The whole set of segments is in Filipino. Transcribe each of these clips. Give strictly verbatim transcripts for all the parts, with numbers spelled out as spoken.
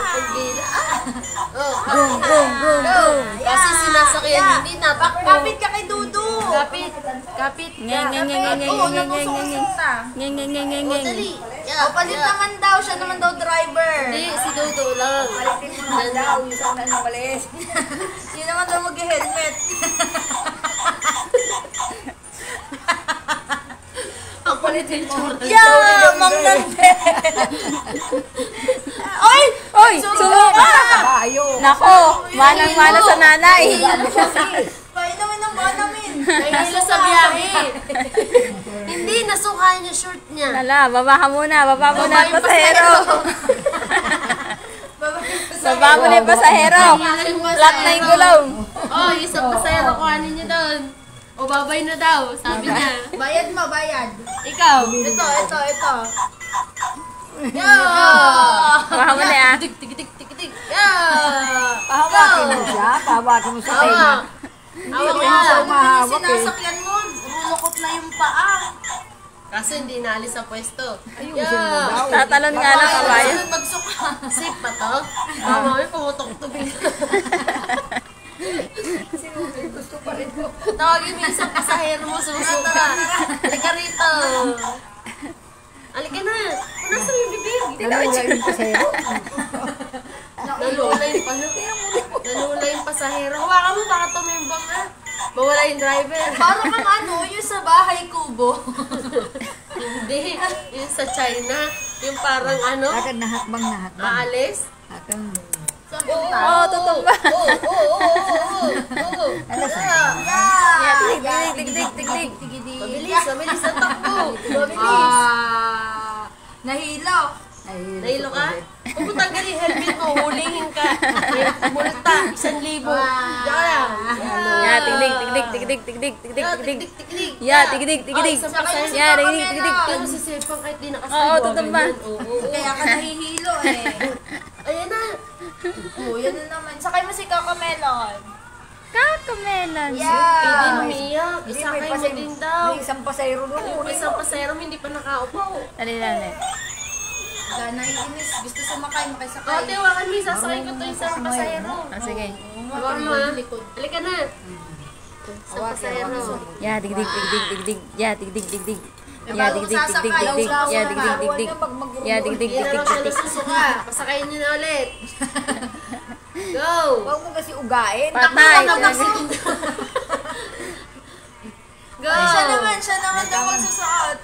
Pagila. Oh, Boom, boom, boom, boom. kasi sinasakyan hindi natakbo. Kapit ka kay Dudu. Kapit. Kapit. Ngeng, ngeng, ngeng, ngeng, ngeng, Oo, ngeng, ngeng, ngeng, namususok na. ngeng, ngeng, ngeng, ngeng, O, ngeng. dali. O, palit naman daw. Siya naman daw driver. Hindi, si Dodo lang. Yan daw. Yung sa unang malis. Yun naman daw mag-helmet. Ang palit yung tsura. Yeah! Ma'am Nande. Oy! Oy, sumuka! Nako, manang-mana sa nanay. Painumin ng banamin. Nahihilo sa biyahe. Hindi, nasukahan yung short niya. Lala, baba ka muna, baba muna ang pasahero. Baba muna yung pasahero. Lock na yung gulong. Oh, yung isang pasahero, kuhanin niyo doon. O, babay na daw, sabi niya. Bayad mo, bayad. Ikaw. Ito, ito, ito. Yeah! Baba muna ah. Tig, tig, tig, tig, tig. Yeah! Pahawakin mo siya, pahawakin mo sa tenga. Awa. Awa Hindi ka. yung sinasakyan mo. Rulokot na yung paa. Kaso hindi naalis sa pwesto. Ayusin mo daw. Tatalon nga lang kabayo. Sunod magsuka. Safe pa to? Ah, mami, pumutok to bigla. Gusto pa rin mo. Tawagin mo yung isang pasahero mo, sumusuka. Halika rito. Halika na. Punasan yung bibig. Nalula yung pasero. Nalula yung pasahero. Nalula yung pasahero. Hawakan mo, baka tumimbang na. Mawala yung driver. Parang kang ano, yung sa bahay kubo. Hindi. Yung sa China. Yung parang ano, Agad na hakbang na hakbang. aalis. Hakbang. Saan Oo, punta? Oo, tutumba. Oo, oo, oo, oo, oo. Alas na. Yeah, tig, tig, tig, tig, tig. Tigidi. Mabilis, mabilis ang takbo. Mabilis. Ah, nahilo. Nahilo ka? Kung mo tanggalin helmet mo, hulihin ka. Multa, isang libo. Diyan ka lang. Yeah, tigdig, tigdig, tigdig, tigdig, tigdig, Yeah, tigdig. tik, tik, tik. Yeah, tigdig, tigdig. Oh, isang pasahero. Yeah, tigdig, tigdig. Pero si Sepang kahit di nakasal. Oo, tutumba. Oo, oo. Kaya ka nahihilo eh. Ayan na. Oo, yan na naman. Sakay mo si Coco Melon. Kakamelan. Hindi Yeah. umiyak. Hindi, Isakay may mo pasahero. din daw. May isang pasahero doon. Yung isang pasahero hindi pa nakaupo. Dali, dali. Kaya naiinis. Gusto sumakay, O, makisakay. tiwakan mo, isasakay ko to isang pasahero. Ah, sige. Hawakan mo ha. Halika na. Isang pasahero. Yeah, tigdig, tigdig, tigdig. Yeah, tigdig, tigdig. Eh, Yeah, bago tigdig, tigdig, sasakay, tigdig. law-law Yeah, na. tigdig, tigdig. Yeah, tigdig, Hindi na tigdig, lang siya tigdig. nasusuka. Pasakayin niyo na ulit. Go! Huwag mo kasi ugain. Patay. Go! Ay, siya naman, siya naman daw magsusuot.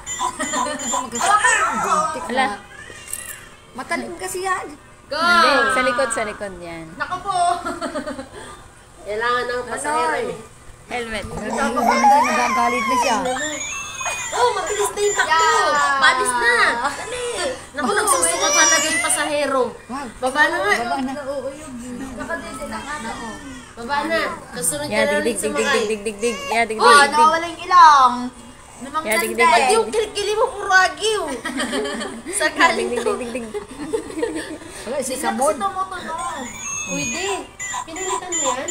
Ala. Matalim kasi yan. Go! Hindi, sa likod, sa likod yan. Naku po. Kailangan ng pasahero. eh. Helmet. Nagkakaroon kasi nagagalit na siya. Oh, mabilis na yung takbo. Yeah. Palis na. Dali. Naku, nagsusuka talaga yung pasahero. Wag. Baba na nga. Baba na. Nakadede na nga na. Baba na. Kasunod ka Yeah, na tigdig, ulit tigdig, sumakay. tigdig, tigdig. Yeah, tigdig, Oh, tigdig. nawawala yung ilong. Namang Yeah, ganda tigdig, Ba't eh. yung kilikili mo puro agiw? Sa galing Tigdig, to. tigdig, tigdig. Wala si Kasi Samon. tumutunog. Pwede. Pinalitan mo yan?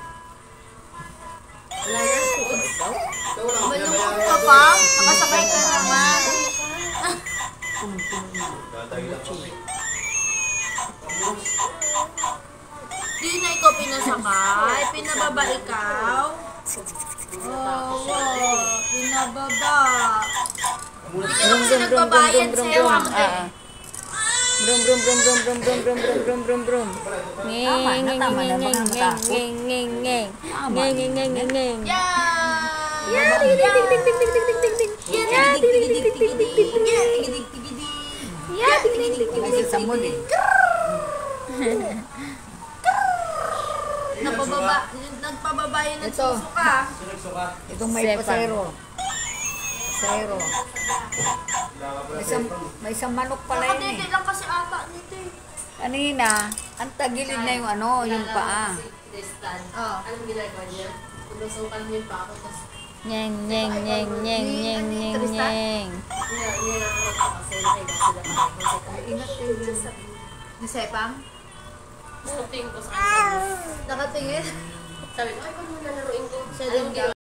Wala na. Malungkot ka pa? Nakasakay ka naman. Di na ikaw pinasakay, pinababa ikaw. Oo, pinababa. Hindi ka na kasi nagbabayad sa'yo. Ah, ah. Brum, brum, brum, brum, brum, brum, brum, brum, brum, brum, brum. Ngeng, ngeng, Tama na, ngeng, ngeng, tama na, ngeng, ngeng, ngeng, ngeng. Ngeng, ngeng, ngeng, ngeng, ngeng. Yeah! Yeah, tig, tig, tig, tig, tig, tig, tig, tig, tig. Yeah, tig, tig, tig, tig, tig, tig, tig, tig. Yeah, tigidig, tigidig. Yeah, tig, tig, tig, tig, Wala tig, si Samon eh. Napababa, nagpababa yung Ito. nagsusuka. Itong may Sepa. pasahero. Pasahero. May isang, may isang manok pala yun Nakadede eh. lang kasi ata nito eh. Kanina, ang tagilid na yung ano, yung paa. Tristan. Oh. Anong ginagawa niya? Pinusukan niya yung pa ako. Tapos Nyeng, nyeng, nyeng, nyeng, nyeng, nyeng, nyeng. niya, niya nakakarap ako kasi nakiga sila pa. Ingat kayo. Ni Sepang? Gusto tingin ko sa akin. Nakatingin. Sabi ko, ay, pag mo nalaruin ko. Siya din